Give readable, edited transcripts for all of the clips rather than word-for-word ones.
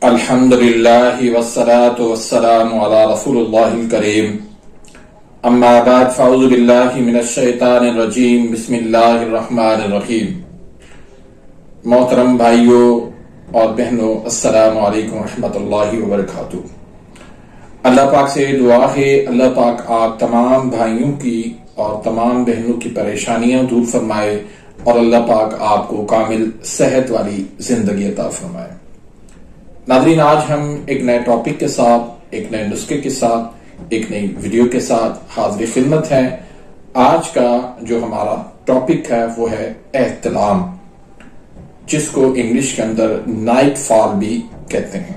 अल्हम्दुलिल्लाहि वस्सलातु वस्सलामु अला रसूलिल्लाहिल करीम। अम्मा बाद फ़अऊज़ु बिल्लाहि मिनश शैतानिर रजीम। बिस्मिल्लाहिर रहमानिर रहीम। मोहतरम भाइयों और बहनों, अस्सलामु अलैकुम रहमतुल्लाहि व बरकातुहू। अल्लाह पाक से दुआ है, अल्लाह पाक आप तमाम भाइयों की और तमाम बहनों की परेशानियां दूर फरमाए और अल्लाह पाक आपको कामिल सेहत वाली जिंदगी अता फरमाए। नाज़रीन, आज हम एक नए टॉपिक के साथ, एक नए नुस्खे के साथ, एक नई वीडियो के साथ हाजिर खिदमत है। आज का जो हमारा टॉपिक है वो है एहतलाम, जिसको इंग्लिश के अंदर नाइट फॉल भी कहते हैं।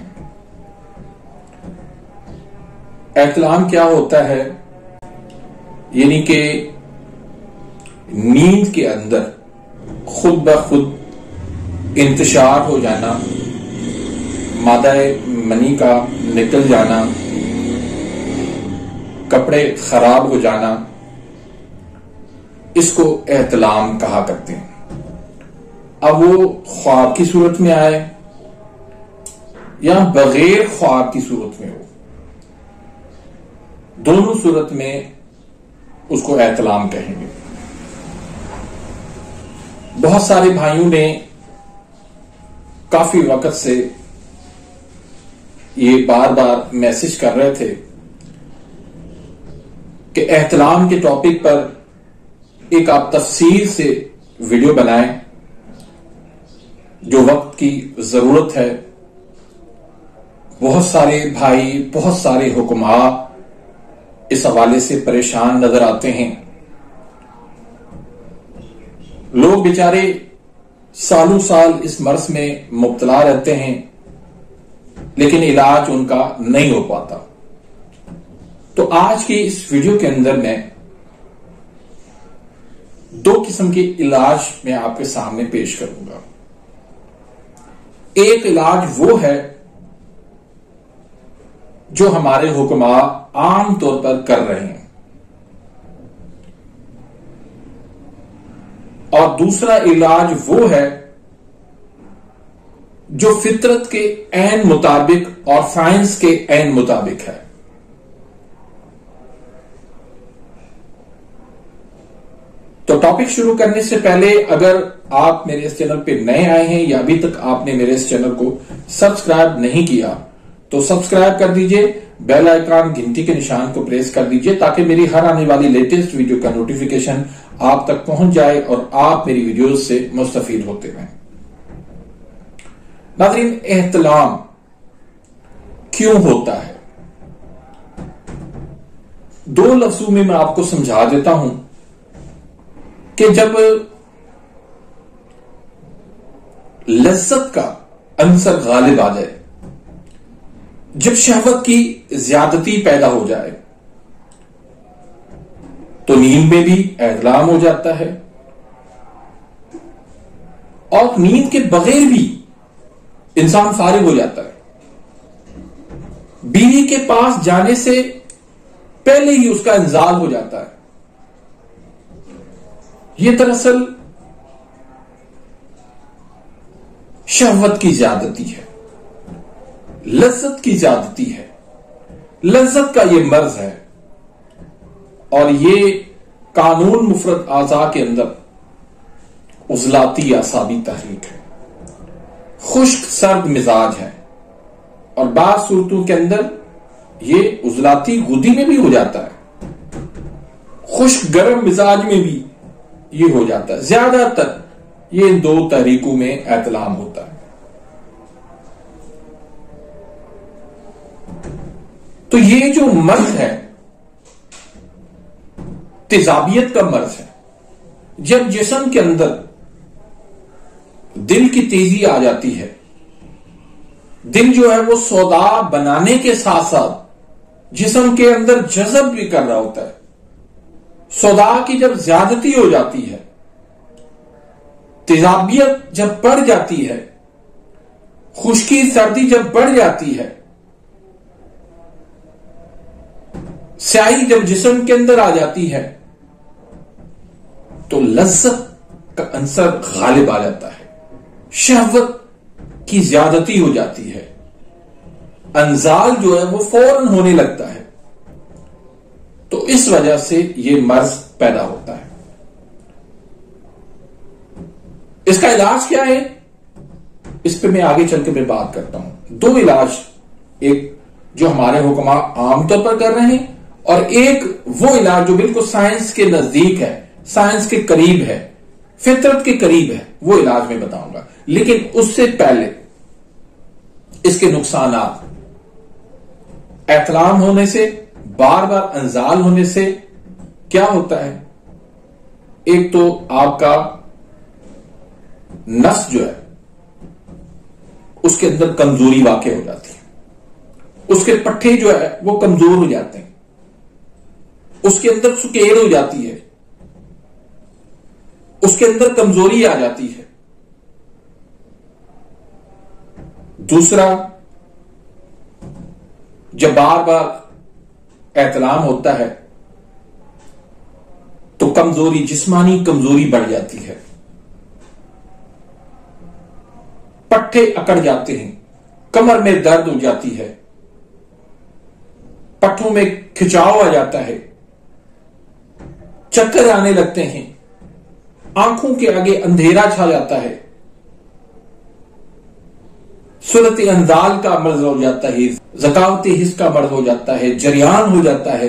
एहतलाम क्या होता है? यानी कि नींद के अंदर खुद ब खुद इंतशार हो जाना, मादाए मनी का निकल जाना, कपड़े खराब हो जाना, इसको एहतलाम कहा करते हैं। अब वो ख्वाब की सूरत में आए या बगैर ख्वाब की सूरत में हो, दोनों सूरत में उसको एहतलाम कहेंगे। बहुत सारे भाइयों ने काफी वक्त से ये बार बार मैसेज कर रहे थे कि एहतलाम के टॉपिक पर एक आप तफसील से वीडियो बनाएं। जो वक्त की जरूरत है, बहुत सारे भाई, बहुत सारे हुक्मा इस हवाले से परेशान नजर आते हैं। लोग बेचारे सालों साल इस मर्ज में मुब्तला रहते हैं, लेकिन इलाज उनका नहीं हो पाता। तो आज की इस वीडियो के अंदर मैं दो किस्म के इलाज मैं आपके सामने पेश करूंगा। एक इलाज वो है जो हमारे हुक्मा आम तौर पर कर रहे हैं, और दूसरा इलाज वो है जो फितरत के ऐन मुताबिक और साइंस के ऐन मुताबिक है। तो टॉपिक शुरू करने से पहले, अगर आप मेरे इस चैनल पे नए आए हैं या अभी तक आपने मेरे इस चैनल को सब्सक्राइब नहीं किया, तो सब्सक्राइब कर दीजिए, बेल आइकन घंटी के निशान को प्रेस कर दीजिए, ताकि मेरी हर आने वाली लेटेस्ट वीडियो का नोटिफिकेशन आप तक पहुंच जाए और आप मेरी वीडियोस से मुस्तफीद होते रहें। नाज़रीन, एहतलाम क्यों होता है? दो लफ्जों में मैं आपको समझा देता हूं कि जब लज्जत का अंसर गालिब आ जाए, जब शहवत की ज्यादती पैदा हो जाए, तो नींद में भी एहतलाम हो जाता है, और नींद के बगैर भी इंसान फारिग हो जाता है। बीवी के पास जाने से पहले ही उसका इंजाल हो जाता है। यह दरअसल शहवत की ज्यादती है, लज्जत की ज्यादती है। लज्जत का यह मर्ज है, और ये कानून मुफरद आज़ा के अंदर उजलाती आसाबी तहरीक है, खुश्क सर्द मिजाज है, और बाज़ सूरतों के अंदर ये उजलाती गुदी में भी हो जाता है, खुश्क गर्म मिजाज में भी ये हो जाता है। ज्यादातर ये इन दो तरीकों में एहतलाम होता है। तो ये जो मर्ज है, तेजाबियत का मर्ज है। जब जिस्म के अंदर दिल की तेजी आ जाती है, दिल जो है वो सौदा बनाने के साथ साथ जिस्म के अंदर जज़ब भी कर रहा होता है। सौदा की जब ज्यादती हो जाती है, तेजाबियत जब बढ़ जाती है, खुश्की सर्दी जब बढ़ जाती है, स्याही जब जिस्म के अंदर आ जाती है, तो लज्जत का अंसर गालिब आ जाता है, शहवत की ज्यादती हो जाती है, अंजाल जो है वो फौरन होने लगता है, तो इस वजह से ये मर्ज पैदा होता है। इसका इलाज क्या है, इस पे मैं आगे चल के मैं बात करता हूं। दो इलाज, एक जो हमारे हुक्मा आमतौर पर कर रहे हैं, और एक वो इलाज जो बिल्कुल साइंस के नजदीक है, साइंस के करीब है, फितरत के करीब है, वो इलाज मैं बताऊंगा। लेकिन उससे पहले इसके नुकसानात, एहतलाम होने से, बार बार अंजाल होने से क्या होता है, एक तो आपका नस जो है उसके अंदर कमजोरी वाक़ई हो जाती है, उसके पट्टे जो है वो कमजोर हो जाते हैं, उसके अंदर सुकेड़ हो जाती है, उसके अंदर कमजोरी आ जाती है। दूसरा, जब बार बार एहतलाम होता है तो कमजोरी, जिस्मानी कमजोरी बढ़ जाती है, पट्टे अकड़ जाते हैं, कमर में दर्द हो जाती है, पट्टों में खिंचाव आ जाता है, चक्कर आने लगते हैं, आंखों के आगे अंधेरा छा जाता है, सूरत अंजाल का मर्ज हो जाता है, ज़कावत हिस्स का मर्ज हो जाता है, जरियान हो जाता है।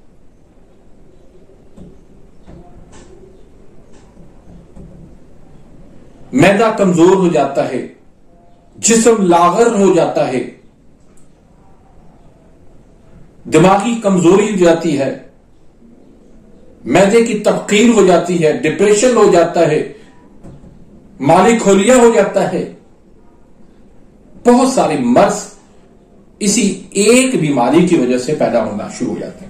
मैदा कमजोर हो जाता है, जिस्म लागर हो जाता है, दिमागी कमजोरी हो जाती है, मैदे की तबकीर हो जाती है, डिप्रेशन हो जाता है, माली खोलिया हो जाता है। बहुत सारे मर्ज इसी एक बीमारी की वजह से पैदा होना शुरू हो जाते हैं।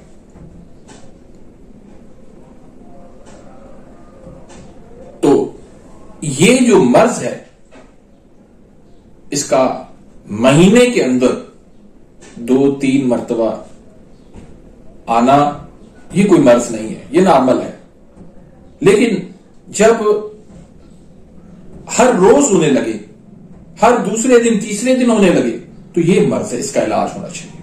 तो ये जो मर्ज है, इसका महीने के अंदर 2-3 मरतबा आना, ये कोई मर्ज नहीं है, ये नॉर्मल है। लेकिन जब हर रोज होने लगे, हर दूसरे दिन, तीसरे दिन होने लगे, तो ये मर्ज है, इसका इलाज होना चाहिए।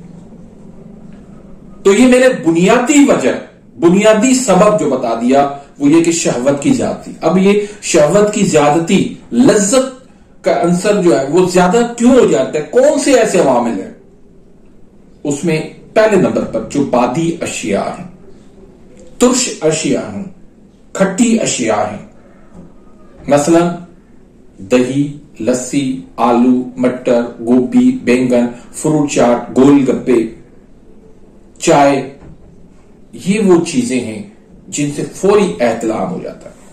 तो ये मैंने बुनियादी वजह, बुनियादी सबब जो बता दिया वो ये कि शहवत की ज्यादती। अब ये शहवत की ज्यादती, लज्जत का अंसर जो है वो ज्यादा क्यों हो जाता है, कौन से ऐसे अवामिल हैं? उसमें पहले नंबर पर जो बादी अशिया हैं, तुर्श अशिया हैं, खट्टी अशिया हैं, मसलन दही, लस्सी, आलू, मटर, गोभी, बैंगन, फ्रूट चाट, गोलगप्पे, चाय, ये वो चीजें हैं जिनसे फौरी एहतलाम हो जाता है।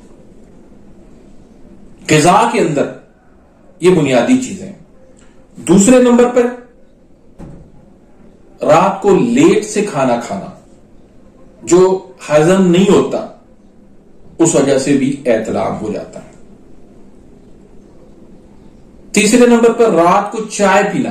ग़िज़ा के अंदर ये बुनियादी चीजें हैं। दूसरे नंबर पर रात को लेट से खाना खाना, जो हजम नहीं होता, उस वजह से भी एहतलाम हो जाता है। तीसरे नंबर पर रात को चाय पीना।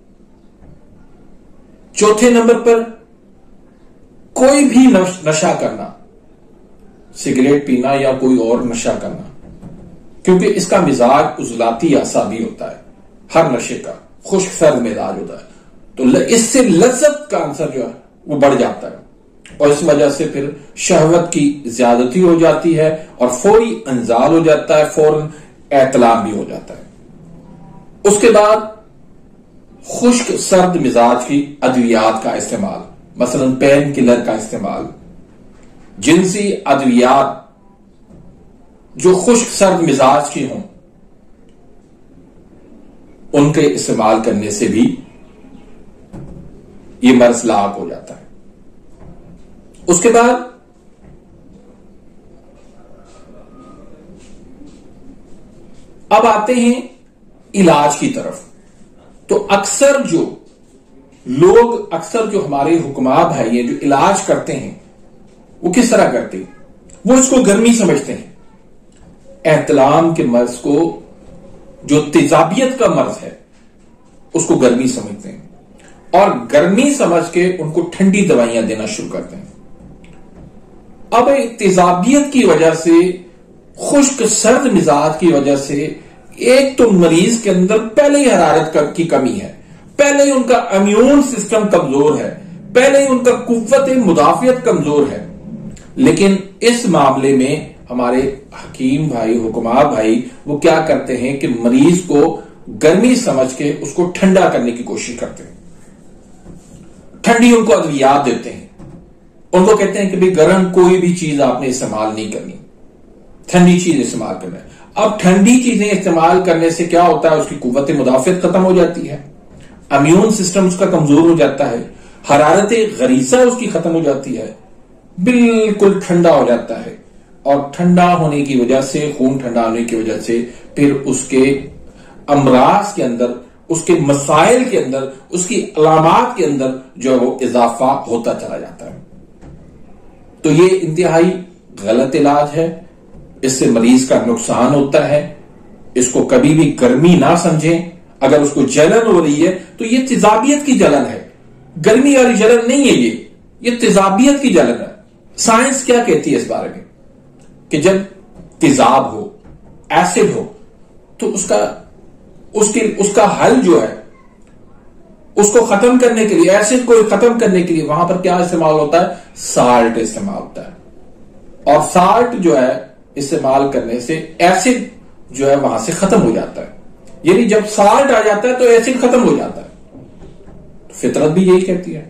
चौथे नंबर पर कोई भी नशा करना, सिगरेट पीना या कोई और नशा करना, क्योंकि इसका मिजाज उजलाती आसाबी होता है, हर नशे का खुश्क सर्द मिजाज होता है, तो इससे लज्जत का अंसर जो है वो बढ़ जाता है, और इस वजह से फिर शहवत की ज्यादती हो जाती है और फौरी अंजाल हो जाता है, फौरन एहतलाम भी हो जाता है। उसके बाद खुश्क सर्द मिजाज की अद्वियात का इस्तेमाल, मसलन पेन किलर का इस्तेमाल, जिनसी अद्वियात जो खुश्क सर्द मिजाज की हों, उनके इस्तेमाल करने से भी ये मर्ज लाक हो जाता है। उसके बाद अब आते हैं इलाज की तरफ। तो अक्सर जो लोग, अक्सर जो हमारे हुक्मा भाई हैं जो इलाज करते हैं, वो किस तरह करते हैं? वो इसको गर्मी समझते हैं, एहतलाम के मर्ज को, जो तेजाबियत का मर्ज है, उसको गर्मी समझते हैं, और गर्मी समझ के उनको ठंडी दवाइयां देना शुरू करते हैं। अब तेजाबियत की वजह से, खुश्क सर्द मिजाज की वजह से, एक तो मरीज के अंदर पहले ही हरारत की कमी है, पहले ही उनका इम्यून सिस्टम कमजोर है, पहले ही उनका कुव्वत मुदाफियत कमजोर है। लेकिन इस मामले में हमारे हकीम भाई, हुक्मा भाई, वो क्या करते हैं कि मरीज को गर्मी समझ के उसको ठंडा करने की कोशिश करते हैं। ठंडी उनको अद्वियात देते हैं, उनको कहते हैं कि भाई गर्म कोई भी चीज आपने इस्तेमाल नहीं करनी, ठंडी चीज इस्तेमाल करना है। अब ठंडी चीजें इस्तेमाल करने से क्या होता है, उसकी कुव्वत मुदाफियत खत्म हो जाती है, इम्यून सिस्टम उसका कमजोर हो जाता है, हरारत गरीसा उसकी खत्म हो जाती है, बिल्कुल ठंडा हो जाता है। और ठंडा होने की वजह से, खून ठंडा होने की वजह से फिर उसके अमराज के अंदर, उसके मसाइल के अंदर, उसकी अलामात के अंदर जो है वो इजाफा होता चला जाता है। तो ये इंतहाई गलत इलाज है, इससे मरीज का नुकसान होता है। इसको कभी भी गर्मी ना समझें। अगर उसको जलन हो रही है तो ये तेजाबियत की जलन है, गर्मी वाली जलन नहीं है, ये तेजाबियत की जलन है। साइंस क्या कहती है इस बारे में कि जब तेजाब हो, एसिड हो, तो उसका हल जो है, उसको खत्म करने के लिए, एसिड को खत्म करने के लिए वहां पर क्या इस्तेमाल होता है, साल्ट इस्तेमाल होता है। और साल्ट जो है इस्तेमाल करने से एसिड जो है वहां से खत्म हो जाता है। यानी जब साल्ट आ जाता है तो एसिड खत्म हो जाता है। तो फितरत भी यही कहती है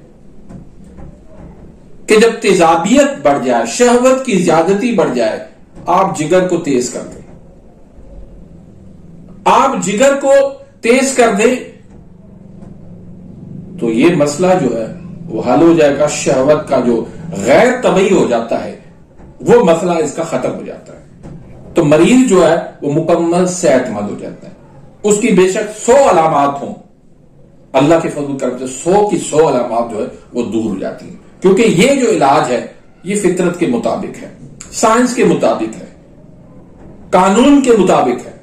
कि जब तेजाबियत बढ़ जाए, शहवत की ज्यादती बढ़ जाए, आप जिगर को तेज कर दें, आप जिगर को तेज कर दें तो ये मसला जो है वो हल हो जाएगा। शहवत का जो गैर तबई हो जाता है वो मसला इसका खत्म हो जाता है। तो मरीज जो है वो मुकम्मल सेहतमंद हो जाता है। उसकी बेशक 100 अलामात हों, अल्लाह के फजल करम से 100 की 100 अलामात जो है वो दूर हो जाती है। क्योंकि ये जो इलाज है ये फितरत के मुताबिक है, साइंस के मुताबिक है, कानून के मुताबिक है।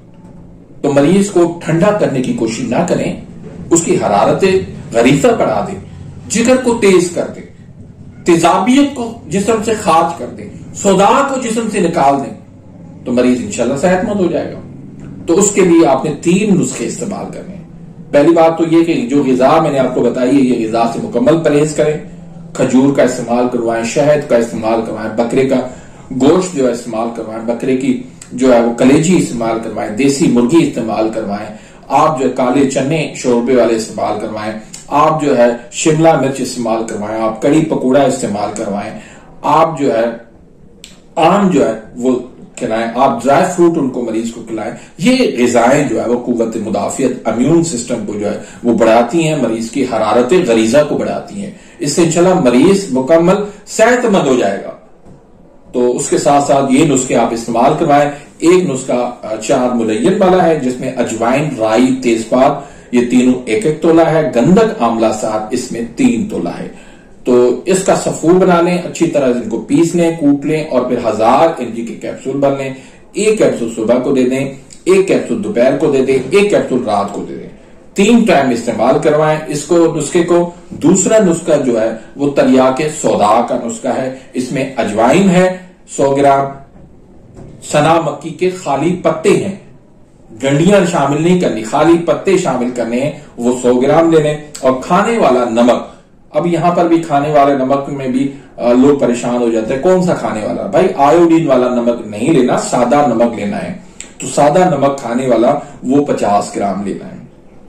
तो मरीज को ठंडा करने की कोशिश ना करें, उसकी हरारत गरीसा बढ़ा दें, जिगर को तेज कर दें, तेजाबियत को जिस्म से खारिज कर दें, सौदा को जिस्म से निकाल दें, तो मरीज इंशाल्लाह सेहतमंद हो जाएगा। तो उसके लिए आपने 3 नुस्खे इस्तेमाल करने हैं। पहली बात तो यह कि जो गिजा मैंने आपको बताई है, ये गिजा से मुकम्मल परहेज करें। खजूर का इस्तेमाल करवाएं, शहद का इस्तेमाल करवाएं, बकरे का गोश्त जो है इस्तेमाल करवाएं, बकरे की जो है वो कलेजी इस्तेमाल करवाएं, देसी मुर्गी इस्तेमाल करवाएं, आप जो है काले चने शोरबे वाले इस्तेमाल करवाएं, आप जो है शिमला मिर्च इस्तेमाल करवाएं, आप कड़ी पकौड़ा इस्तेमाल करवाएं, आप जो है आम जो है वो खिलाएं, आप ड्राई फ्रूट उनको मरीज को खिलाएं। ये ग़िज़ाएं जो है वो कुव्वत मुदाफियत, इम्यून सिस्टम को जो है वो बढ़ाती हैं, मरीज की हरारत गरीजा को बढ़ाती हैं। इससे इंशाल्लाह मरीज मुकम्मल सेहतमंद हो जाएगा। तो उसके साथ साथ ये नुस्खे आप इस्तेमाल करवाएं। एक नुस्खा 4 मुलय्यन वाला है जिसमें अजवाइन, राई, तेजपात ये तीनों 1-1 तोला है, गंधक, आंवला साथ इसमें 3 तोला है। तो इसका सफूर बना लें, अच्छी तरह इनको पीस लें, कूट लें और फिर 1000 mg के कैप्सूल बन लें। 1 कैप्सूल सुबह को दे दें, 1 कैप्सूल दोपहर को दे दें, 1 कैप्सूल रात को दे दें। 3 टाइम इस्तेमाल करवाएं इसको नुस्खे को। दूसरा नुस्खा जो है वो तरियाके सौदा का नुस्खा है। इसमें अजवाइन है 100 ग्राम, सना मक्की के खाली पत्ते हैं, डंडियां शामिल नहीं करनी, खाली पत्ते शामिल करने हैं, वो 100 ग्राम लेने। और खाने वाला नमक, अब यहां पर भी खाने वाले नमक में भी लोग परेशान हो जाते हैं, कौन सा खाने वाला भाई, आयोडीन वाला नमक नहीं लेना, सादा नमक लेना है। तो सादा नमक खाने वाला वो 50 ग्राम लेना है।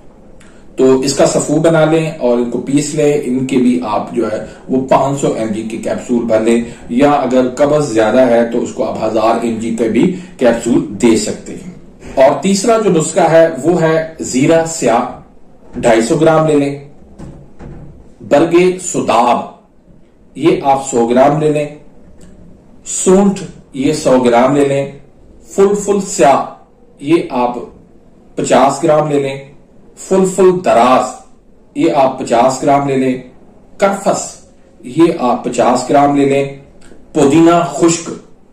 तो इसका सफू बना लें और इनको पीस लें। इनके भी आप जो है वो 500 mg के कैप्सूल भर लें, या अगर कब्ज ज्यादा है तो उसको आप 1000 mg के भी कैप्सूल दे सकते हैं। और तीसरा जो नुस्खा है वो है जीरा स्याह, 250 ग्राम ले लें। बरगे सुदाब ये आप 100 ग्राम ले लें। सूंठ ये 100 ग्राम ले लें। फुल स्याह ये आप 50 ग्राम ले लें। फुल दराज ये आप 50 ग्राम ले लें। करफस ये आप 50 ग्राम ले लें। पुदीना खुश्क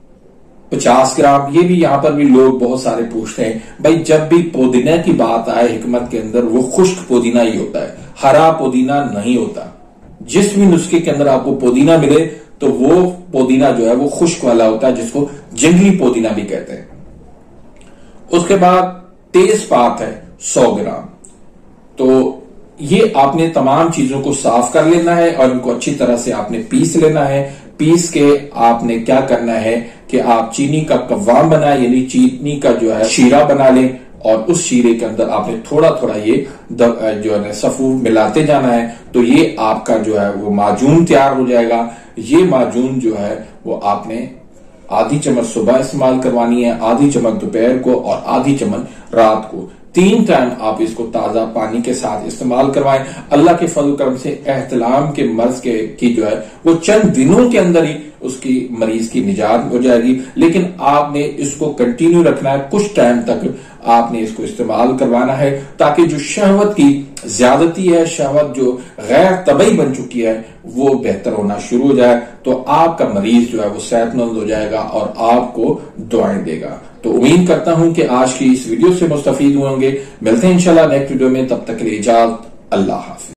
50 ग्राम, ये भी यहां पर भी लोग बहुत सारे पूछते हैं भाई, जब भी पुदीना की बात आए हिकमत के अंदर वो खुश्क पुदीना ही होता है, हरा पुदीना नहीं होता। जिस भी नुस्खे के अंदर आपको पुदीना मिले तो वो पुदीना जो है वो खुश्क वाला होता है, जिसको जंगली पुदीना भी कहते हैं। उसके बाद तेजपात है 100 ग्राम। तो ये आपने तमाम चीजों को साफ कर लेना है और इनको अच्छी तरह से आपने पीस लेना है। पीस के आपने क्या करना है कि आप चीनी का कव्वाम बनाए, यानी चीनी का जो है शीरा बना लें और उस शीरे के अंदर आपने थोड़ा थोड़ा ये जो है सफू मिलाते जाना है। तो ये आपका जो है वो माजून तैयार हो जाएगा। ये माजून जो है वो आपने आधी चम्मच सुबह इस्तेमाल करवानी है, आधी चम्मच दोपहर को और आधी चम्मच रात को। 3 टाइम आप इसको ताजा पानी के साथ इस्तेमाल करवाएं। अल्लाह के फजल करम से एहतलाम के मर्ज की जो है वो चंद दिनों के अंदर ही उसकी मरीज की निजात हो जाएगी। लेकिन आपने इसको कंटिन्यू रखना है, कुछ टाइम तक आपने इसको इस्तेमाल करवाना है, ताकि जो शहवत की ज्यादती है, शहवत जो गैर तबई बन चुकी है, वो बेहतर होना शुरू हो जाए। तो आपका मरीज जो है वो सेहतमंद हो जाएगा और आपको दुआएं देगा। तो उम्मीद करता हूं कि आज की इस वीडियो से मुस्तफीद हुए होंगे। मिलते हैं इंशाल्लाह नेक्स्ट वीडियो में, तब तक के लिए इजाजत, अल्लाह हाफिज।